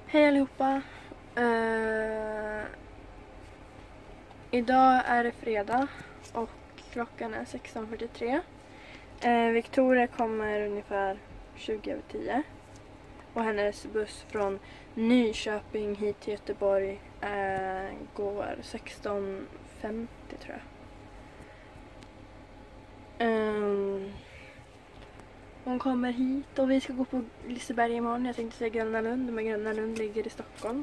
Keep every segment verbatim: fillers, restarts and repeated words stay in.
Hej allihopa. Uh, idag är det fredag och klockan är sexton fyrtiotre. Uh, Victoria kommer ungefär tjugo över tio. Och hennes buss från Nyköping hit till Göteborg uh, går sexton femtio tror jag. Um, Hon kommer hit och vi ska gå på Liseberg imorgon. Jag tänkte säga Gröna Lund, men Gröna Lund ligger i Stockholm.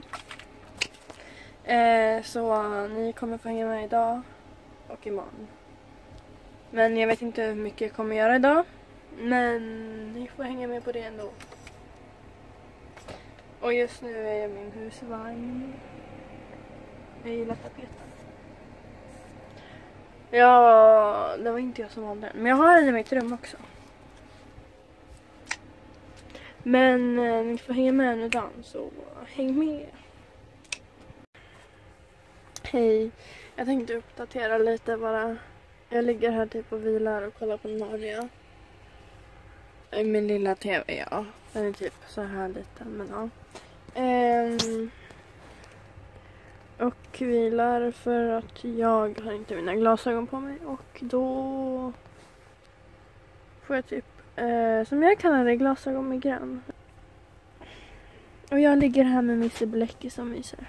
Eh, så ni kommer få hänga med idag och imorgon. Men jag vet inte hur mycket jag kommer göra idag. Men ni får hänga med på det ändå. Och just nu är jag i min husvagn. Jag gillar tapeten. Ja, det var inte jag som valde den. Men jag har den i mitt rum också. Men eh, ni får hänga med nu dan, så häng med. Hej, jag tänkte uppdatera lite bara. Jag ligger här typ och vilar och kollar på Norge. I min lilla tv, ja. Den är typ så här liten, men ja. Ehm, och vilar för att jag har inte mina glasögon på mig. Och då får jag typ, eh, som jag kallar det, glasögon med grön. Och jag ligger här med Misse Bläcke som myser.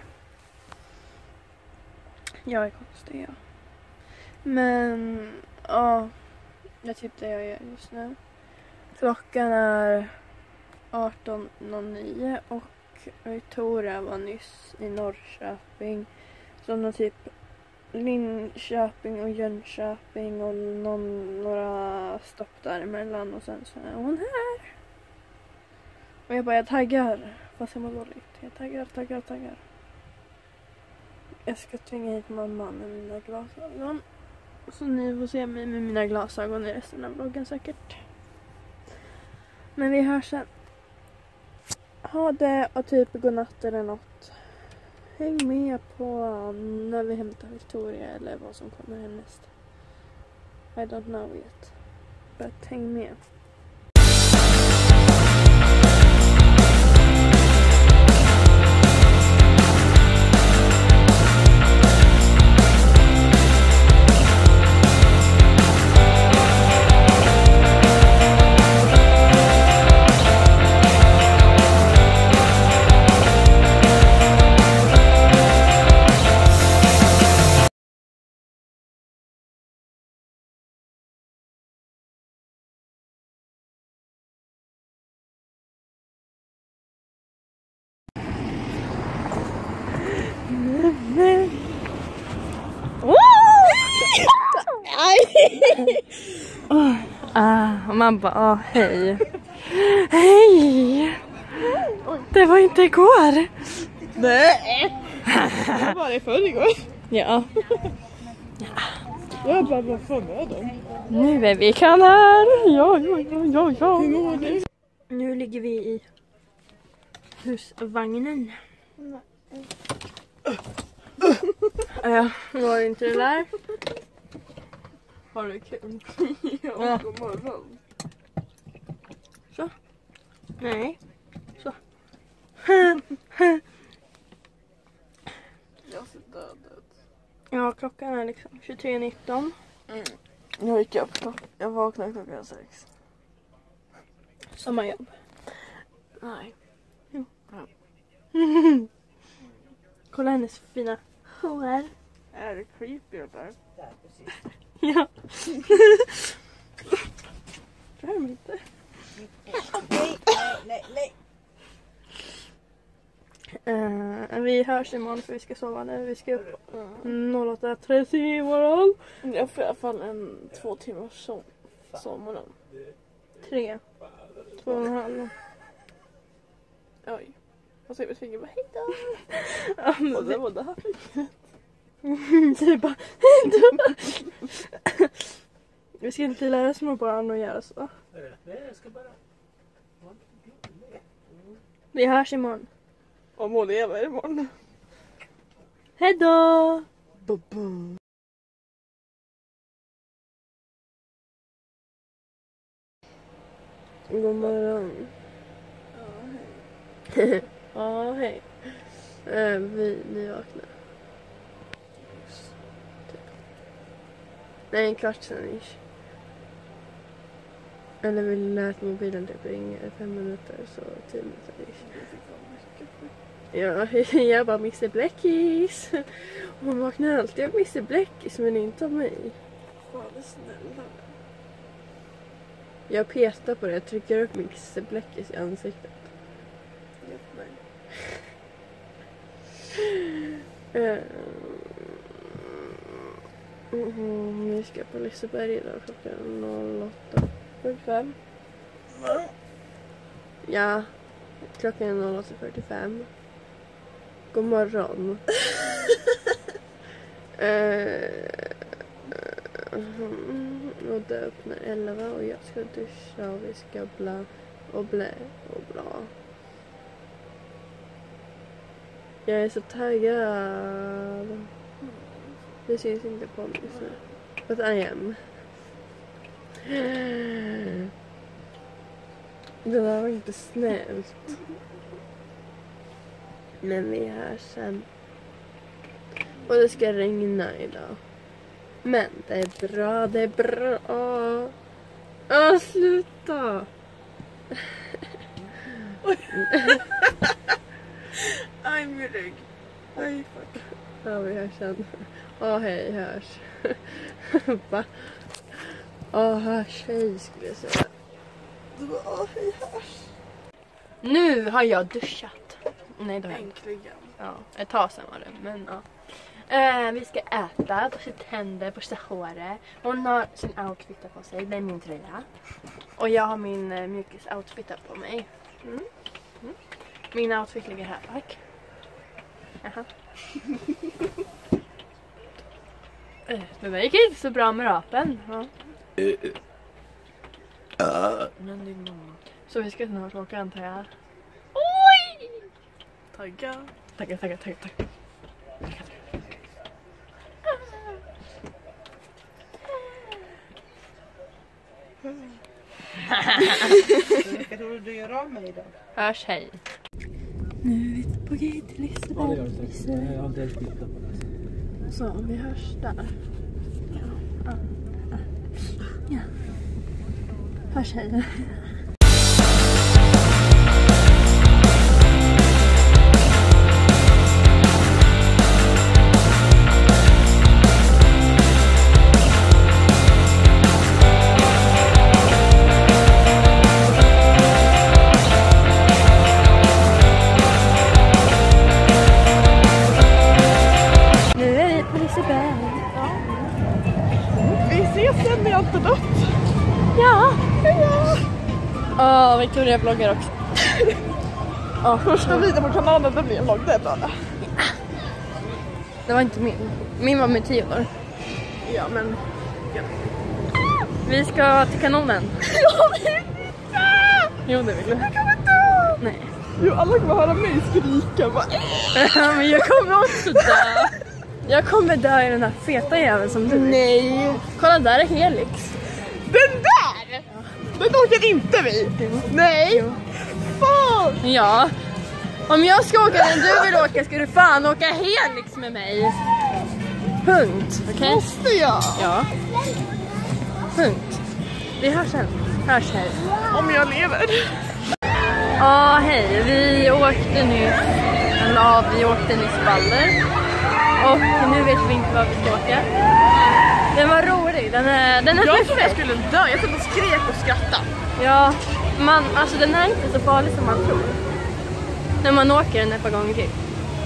Jag är konstig, ja. Men, ja. Det är typ det jag gör just nu. Klockan är arton noll nio och Victoria var nyss i Norrköping. Så hon har typ Linköping och Jönköping och någon, några stopp däremellan och sen så är hon här. Och jag bara, jag taggar. Fast jag mår dåligt. Jag taggar, taggar, taggar. Jag ska tvinga hit mamma med mina glasögon. Så ni får se mig med mina glasögon i resten av vloggen säkert. Men vi hörs sen. Ha det och typ godnatt eller något. Häng med på när vi hämtar Victoria eller vad som kommer härnäst. I don't know yet. But häng med. Oh, ah, och man bara, ah, hej. Hej! Det var inte igår. Nej. Det var det förr igår. Ja. Jag bara, vad fan är de? Nu är vi kan här. Ja, ja, ja, ja, ja. Hur mår du? Nu ligger vi i husvagnen. Ja, var det inte det där? Har du kul? Ja. God morgon. Så. Nej. Så. Jag ser död ut. Ja, klockan är liksom tjugotre nitton. Mm. Jag gick upp klockan. Jag vaknade klockan sex. Sommarjobb. Nej. Jo. Ja. Kolla hennes fina hår. Är det creepy eller? Ja. Tror jag inte. Nej, nej, nej. Uh, vi hörs imorgon för vi ska sova nu. Vi ska upp uh, åtta trettio imorgon. Jag får i alla fall en två timmars som sommaren. Tre. Två och en halv. Oj. Och så är mitt finger bara, hej då. Ja, men Och det var det här fingret. du bara, hejdå. Vi ska inte lära små barn att göra så. Vi hörs imorgon. Om hon lever imorgon. Hejdå! Ba-ba. God morgon. Hehe. Ja, hej. Uh, vi, vi vaknade. Typ. Nej, en kvart sedan ish. Eller vi lät mobilen typ ringa fem minuter, så tio minuter ish. Ja, jag bara mister Bläckis. Hon vaknar alltid av mister Bläckis, men inte av mig. Var det snälla? Jag petar på det, jag trycker upp mister Bläckis i ansiktet. Jättebra. Uh, mm, vi ska på Liseberg idag klockan åtta fyrtiofem. Va? Ja, klockan är åtta fyrtiofem. God morgon. uh, och det öppnar elva och jag ska duscha och vi ska bla och blä och bla. Jag är så taggad. Det syns inte på mig så. But I am. Det där var inte snällt. Men vi hörs sen. Och det ska regna idag. Men det är bra, det är bra. Åh, sluta. Aj, min rygg. Aj, fuck. Ja, vi hörs sen. Åh, hej, hörs. Va? Åh, hörs, hej skulle jag säga. Du bara, åh, hej, hörs. Nu har jag duschat. Nej, det har jag inte. Äntligen. Ja, ett tag sedan var det, men ja. Eh, vi ska äta, borsta tänder, borsta håret. Hon har sin outfit på sig, det är min tröja. Och jag har min eh, mjukis outfit på mig. Mm. Mm. Min outfit ligger här bak. Jaha. eh, det där gick inte så bra med rapen. Ja. Men din mamma. Så vi ska snart åka, antar jag. Oj! Tagga. Tackar, tackar, tackar, tackar. Vilka tror du gör av mig då? Hörs, hej. Nu är vi på G till Liseberg. Ja, det gör det säkert. Jag har inte ens tittat på det. Så, vi hörs där. Ja, ja, ja. Ja. Hörs, hej. Ja, Victoria bloggar också. Ja, första videon på kanalen, det blir en vlogg, det är bra det. Det var inte min. Min var med Theodor. Ja, men... Ja. Vi ska till kanonen. Jag vill inte! Jo, det vill du. Jag kommer dö! Nej. Jo, alla kommer höra mig skrika. Bara... Men jag kommer också dö. Jag kommer dö i den här feta jäveln som du. Nej. Kolla, där är Helix. Den där! Ja. Den åker inte vi. Jo. Nej. Jo. Fan! Ja. Om jag ska åka när du vill åka ska du fan åka Helix med mig. Punkt. Okej? Okay? Måste jag? Ja. Punkt. Vi hörs sen. Hörs, hej. Om jag lever. Ja, hej. Vi åkte nyss. Eller ja, vi åkte nyss Baller. Och nu vet vi inte vad vi ska åka. Den var rolig. Den är, den är jag perfekt. trodde jag skulle dö. Jag trodde skrek och skrattade. Ja, man, alltså den är inte så farlig som man tror. När man åker den ett par gånger till.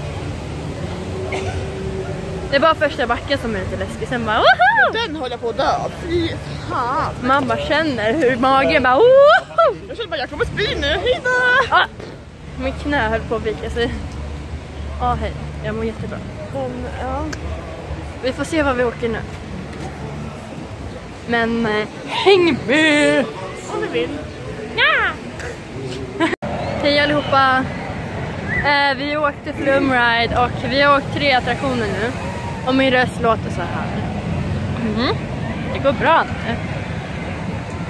Det är bara första backen som är lite läskig. Sen bara, woho! Den håller på att dö. Fy fan. Man bara känner hur magen bara, woho! Jag känner bara, jag kommer spy nu. Hejdå! Ah, min knä höll på att vika sig. Ja, ah, hej. Jag mår jättebra. Men, ja. Vi får se vad vi åker nu. Men eh, häng med! Om ni vill. Ja! Hej allihopa! Eh, vi åkte Flumride och vi har åkt tre attraktioner nu. Och min röst låter så här. Mm. Det går bra nu.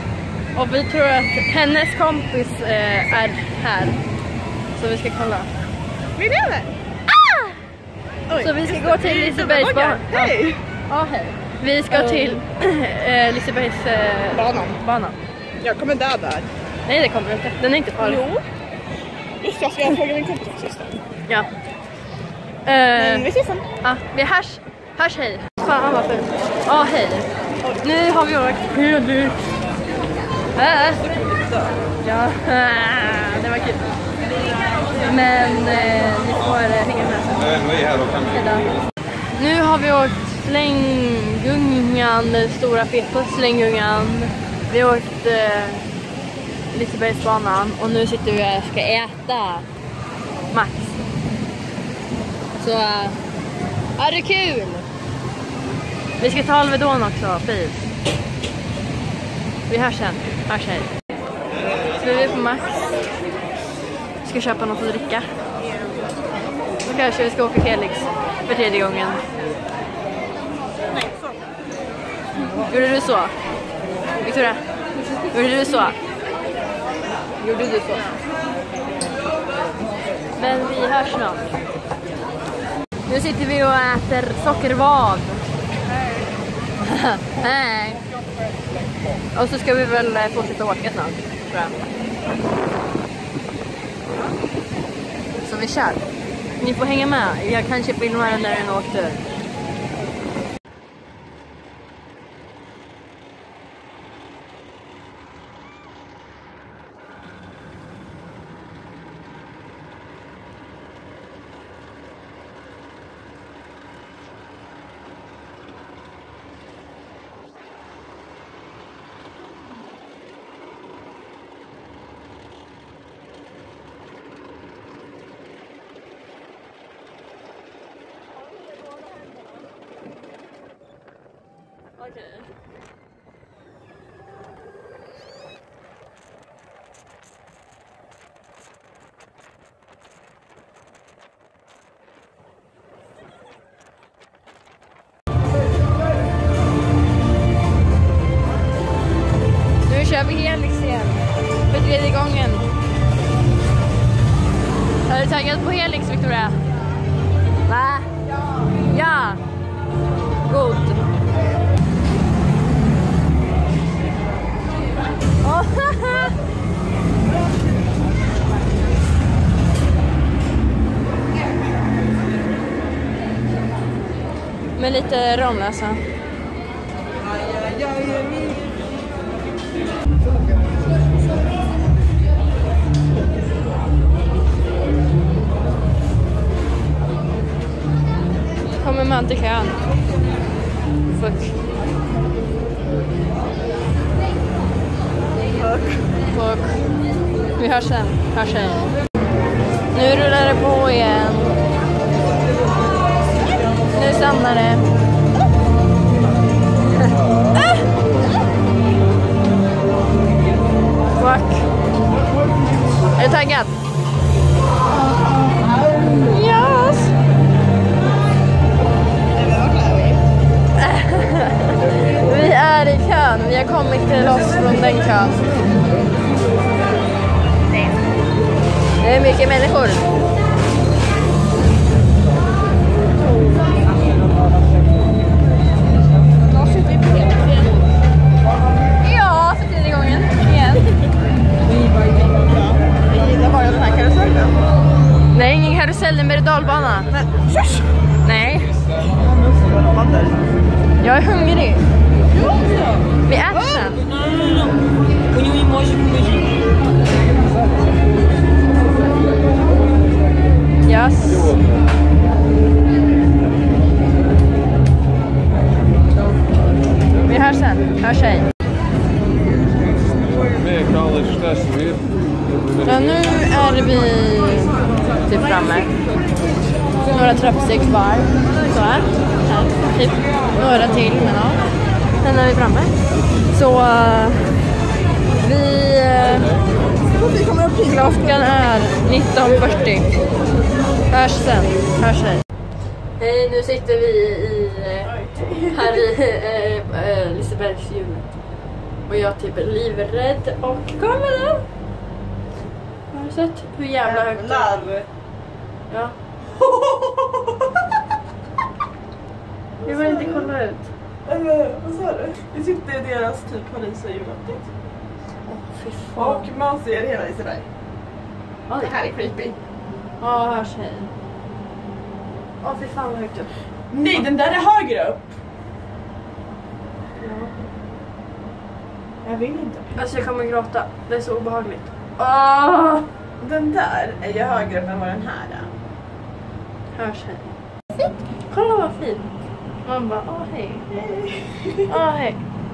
Och vi tror att hennes kompis eh, är här. Så vi ska kolla. Vi lever! Ah! Så vi ska gå till Lisebergsbanan. Hej! Ja, hej. Vi ska till äh, Lisebergsbanan. Banan. Banan. Jag kommer dö där. Nej, det kommer inte. Den är inte farlig. Jo. Just jag ska jag fråga min kompis sist. Ja. Men Uh, vi ses sen. ja, vi hörs. Hörs, hej. Fan vad fint. Ja, hej. Nu har vi åkt. Hur du? Äh. Ja, det var kul. Men eh, ni får eh, hänga med sen. Hejdå. Nu har vi åkt Slänggungan, den stora feta Slänggungan. Vi har åkt eh, Lisebergsbanan och nu sitter vi och ska äta Max. Så äh, är det kul? Vi ska ta Alvedon också, fint. Vi hörs sen. Hörs hej. Så vi är på Max. Vi ska köpa något att dricka. Så kanske vi ska åka Helix för tredje gången. Gjorde du så? Victoria? Gjorde du så? Gjorde du så? Men vi hörs snart. Nu sitter vi och äter sockervad. Hej. Och så ska vi väl fortsätta åka snart, tror jag. Så vi kör. Ni får hänga med. Jag kanske filmar den när den åkte. Okej. Nu kör vi Helix igen. För tredje gången. Är du taggad på Helix, Victoria? Va? Ja. Ja. God. Med lite Ramlösa. Kommer man till kön. Fuck. Fuck. Fuck. Vi hörs sen. Hörs sen. Nu rullar det på igen. Nu stannar det. Ah! Fuck. Är du taggad? Yes. Vi är i kön. Vi har kommit till oss från den kön. Det är mycket människor. Ja, för tredje gången. Igen. Jag gillar bara den här karusellen. Nej, ingen karusell, det är med dalbana. Men, tjörs! Nej. Jag är hungrig. Vi äter sen. Yes. Vi hörs sen. Hörs hej. Ja, nu är vi typ framme. Några trappsteg kvar. Så här. här. Typ några till, men ja. Sen är vi framme. Så uh, vi... Uh, vi kommer upp hit. Klockan är nitton fyrtio. Hörs sen. Hörs hej. Hej, nu sitter vi i... Uh, här i uh, uh, Lisebergshjulet. Och jag typ är livrädd och kommer då. Har du sett hur jävla högt det är? Ja. Jag vill inte kolla ut. Eller vad sa du? Vi sitter i deras typ Paris och julafton. Åh, fy fan. Och man ser hela Liseberg. Ja, Det här är creepy. Ja, här tjej. Åh, fy fan vad högt upp. Nej, den där är högre upp. Ja. Jag vill inte. Alltså jag kommer gråta. Det är så obehagligt. Åh! Den där är ju högre upp än vad den här är. Här tjej. Kolla vad fint. Man bara, åh hej. Åh hej.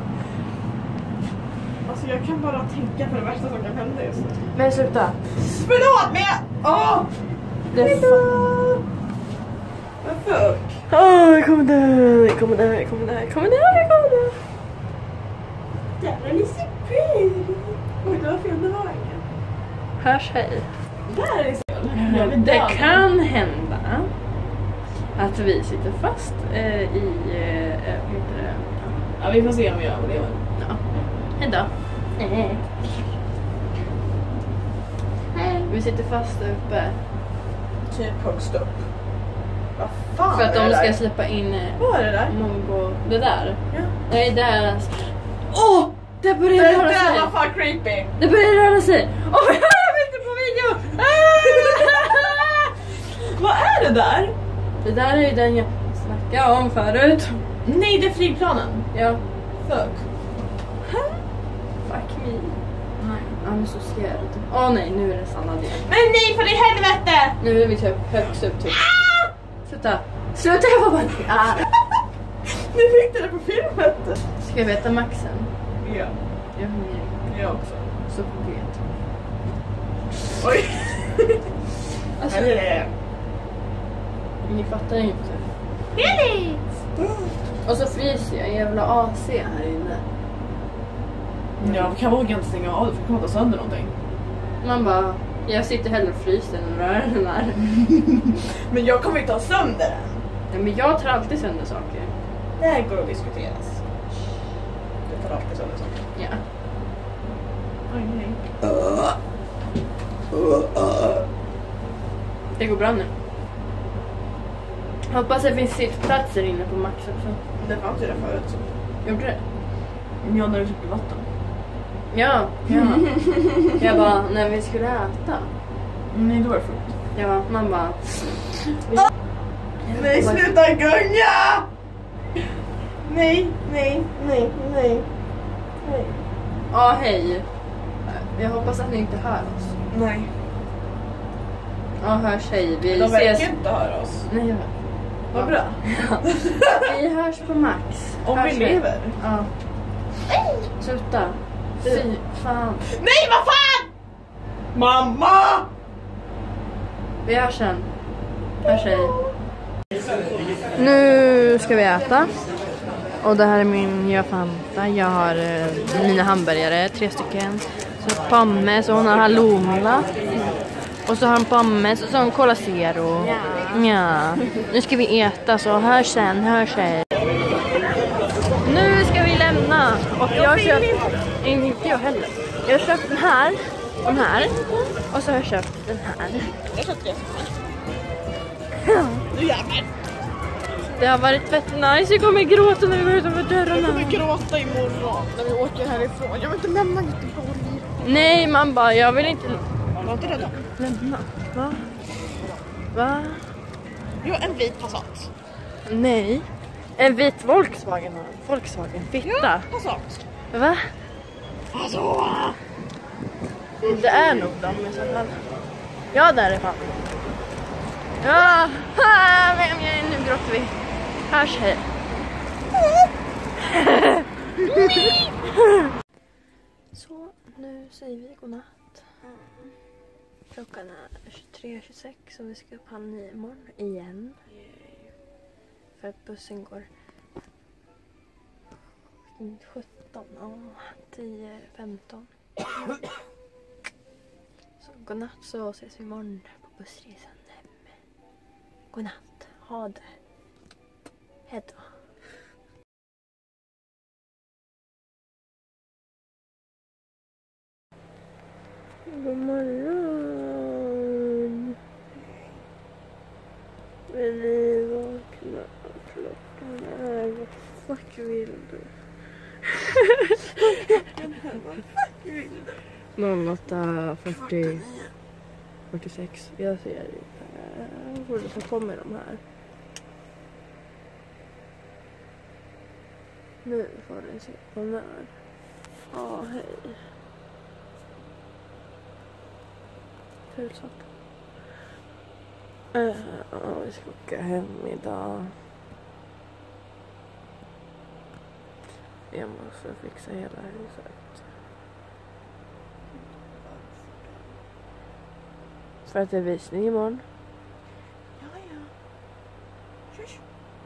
Alltså jag kan bara tänka på det värsta som kan hända just nu. Men sluta. Förlåt men jag... Åh! Det är fan. Vad fuck? Åh, jag kommer dö. Jag kommer dö. Jag kommer dö. Jag kommer dö. Jag kommer dö. Där är Liseberg. Oj, det var fel, det var ingen. Här tjej. Där är Liseberg. Det kan hända att vi sitter fast eh, i, eh, vad heter det? Ja, vi får se om vi överlever. Ja. Hejdå. Hej. Vi sitter fast där uppe. Typ högst upp. Vad fan För att är de det ska där? släppa in eh, Vad är det där? mongo. Det där. Ja. Nej, där. Åh! Det börjar Det röra där sig. var fan creepy. Det börjar röra sig. Åh, jag vet inte på video. Vad är det där? Det där är ju den jag snackade om förut. Nej, det är flygplanen. Ja. Fuck. Fuck me. Nej, I'm so scared. Åh nej, nu är det Sanna det. Men nej, för i helvete! Nu är vi typ högst upp typ. Sluta. Sluta, jag var bara... Ah. Ni fick det på filmet. Ska jag veta maxen? Ja, Jag är hungrig. jag också. Så konkret. Oj. Alltså, Eller... ni fattar inte. Och så fryser jag. Jävla A C här inne. Ja, kan våga inte stänga av det för det kommer ta sönder någonting. Man bara... Jag sitter hellre och fryser än rör den här. Men jag kommer inte ta sönder den. Ja, men jag tar alltid sönder saker. Det här går att diskuteras. Du tar alltid sönder saker. Ja. Oj, nej. Det går bra nu. Hoppas det finns sittplatser inne på Max också. Det fanns ju där förut så. Gjorde det? Ja, när du köpte vatten. Ja, ja. Jag bara, när vi skulle äta. Nej, då var det fullt. Ja, man bara... Nej, sluta gunga! Nej, nej, nej, nej. Nej. Ja, hej. Jag hoppas att ni inte hör oss. Nej. Ja, hörs hej. Vi De ses... verkar inte höra oss. Nej, jag... Vad bra. Vi hörs på Max. Om Hörs vi lever. Ja. Sluta. Fy fan. Nej, vad fan! Mamma! Vi hörs sen. Hörs hej. Nu ska vi äta. Och det här är min Fanta. Jag har eh, mina hamburgare, tre stycken. Så pommes och hon har halloumila. Och så har hon pommes och så har hon Cola Zero. Ja. Ja. Nu ska vi äta så hörs sen, hörs sen. Nu ska vi lämna. Och jag har köpt... Inte jag heller. Jag har köpt den här. Den här. Och så har jag köpt den här. Jag köpte det. Nu jävlar. Det har varit fett nice. Jag kommer gråta när vi går utanför dörrarna. Jag kommer gråta imorgon när vi åker härifrån. Jag vill inte lämna Göteborg. Nej, man bara, jag vill inte Var inte rädda. lämna. Va? Va? Jo, en vit Passat. Nej. En vit Volkswagen. Volkswagen. Fitta. Ja, Passat. Va? Alltså. Det är nog dem i så fall. Ja, där är fan. Ja, ha, men, men, nu gråter vi. Hörs, hej. Så, nu säger vi godnatt. Klockan är tjugotre tjugosex och vi ska upp halv nio imorgon igen. För att bussen går sjutton, ja, tio femton. Så godnatt, så ses vi imorgon på bussresan hem. Godnatt, ha det. Hejdå. God morgon. ni vakna? Klockan är... Vad fuck vill du? noll åtta fyrtio fyrtiosex. Jag ser inte. Vad så kommer de här. Nu får ni se på när. Ja, hej. Fulsatt. Uh, ja, vi ska åka hem idag. Jag måste fixa hela huset. För att det är visning imorgon. Ja, ja. Tjus.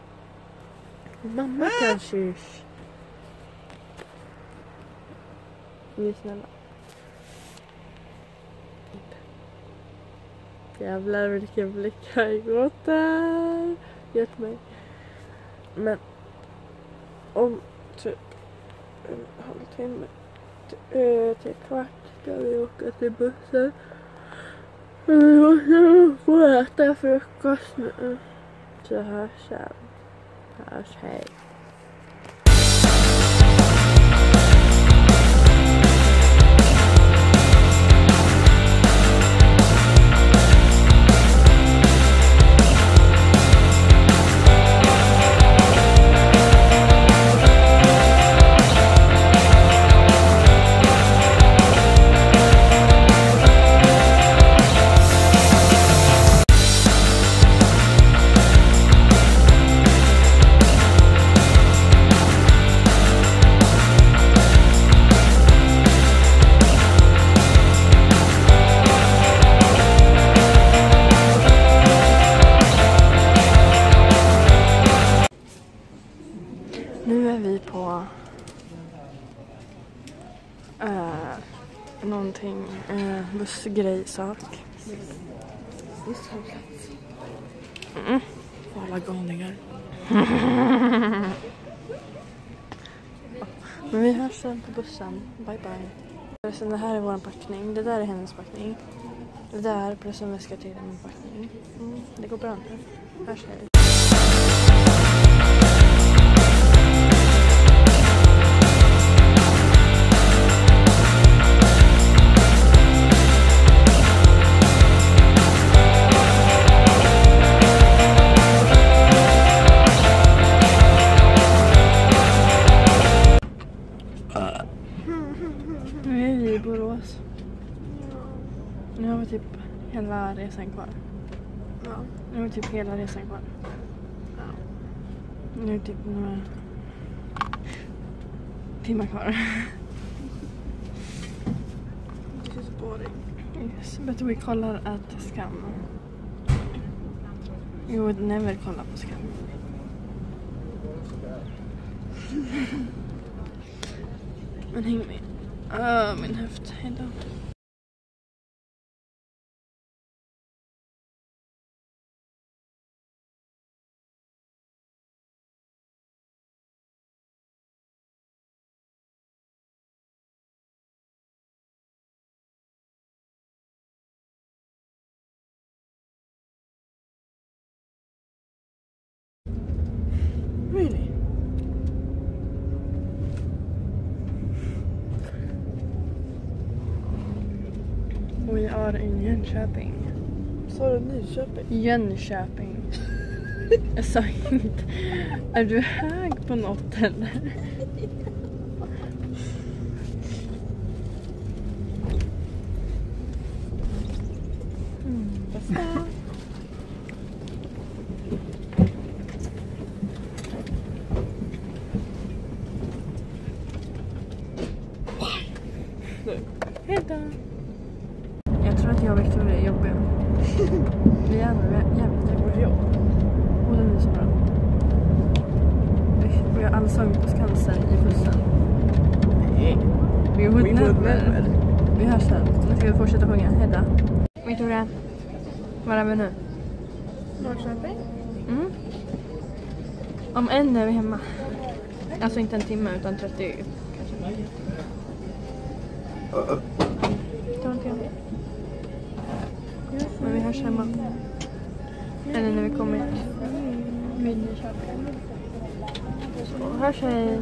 Mamma kan tjus. Vi är snälla. Jävlar vilken blick jag gått där. Gett mig. Men om typ en halvtimme till, till kvart ska vi åka till bussen. Vi måste få äta frukost nu. Så hörs sen. Hörs, hej. Nu är vi på äh, någonting, äh, bussgrejsak. Busshållplats. Mm. För alla galningar. Men vi hörs sen på bussen. Bye bye. Sen det här är vår packning. Det där är hennes packning. Det där plus en väska till min packning. Mm, det går bra nu. Hörs hej. Nu är vi i Borås. Nu har vi typ hela resan kvar. Ja. Nu har vi typ hela resan kvar. Ja. Nu är det typ några timmar kvar. This is boring. Yes, but we kollar att Skam. You would never kolla på Skam. Men häng med. Åh, min höft. Hejdå. Really? We are in Jönköping. Sa du Nyköping? Jönköping. Jag sa inte. Är du hög på något eller? Mm, bästa. Hejdå. Jag tror att jag och Victoria är jobbiga. Vi är ändå jävligt jobbiga jobb. Och det är så bra. Vi har allsång på Skansen i bussen. Nej. Vi har We would never. Vi hörs sen. Nu ska vi fortsätta sjunga. Hejdå. Victoria, var är vi nu? Norrköping? Mm. Om en är vi hemma. Alltså inte en timme utan trettio kanske. Men vi hörs hemma. Eller när vi kommer vid Nyköping. Så här ser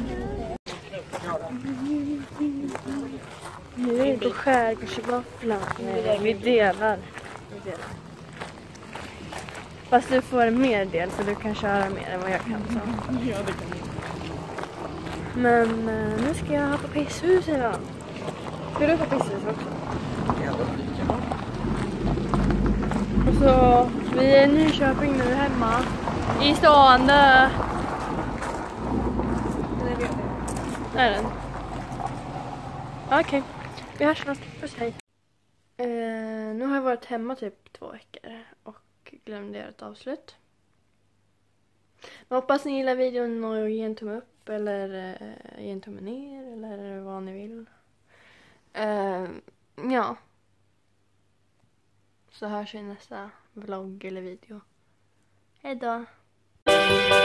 nu är det på skärgårdsvåfflan. Nej, vi delar. vi delar. Fast du får mer del så du kan köra mer än vad jag kan. Så. Ja, det kan vi. Men eh, nu ska jag ha på pisshus idag. Ska du på pisshus också? Ja, det kan man. Och så, vi är i Nyköping nu hemma. I stående. Är den? Okej, okay. Vi hörs snart. Puss, hej. Eh, nu har jag varit hemma typ två veckor och glömde göra ett avslut. Jag hoppas ni gillar videon och ge en tumme upp eller eh, ge en tumme ner eller vad ni vill. Eh, ja. Så hörs vi i nästa vlogg eller video. Hej då!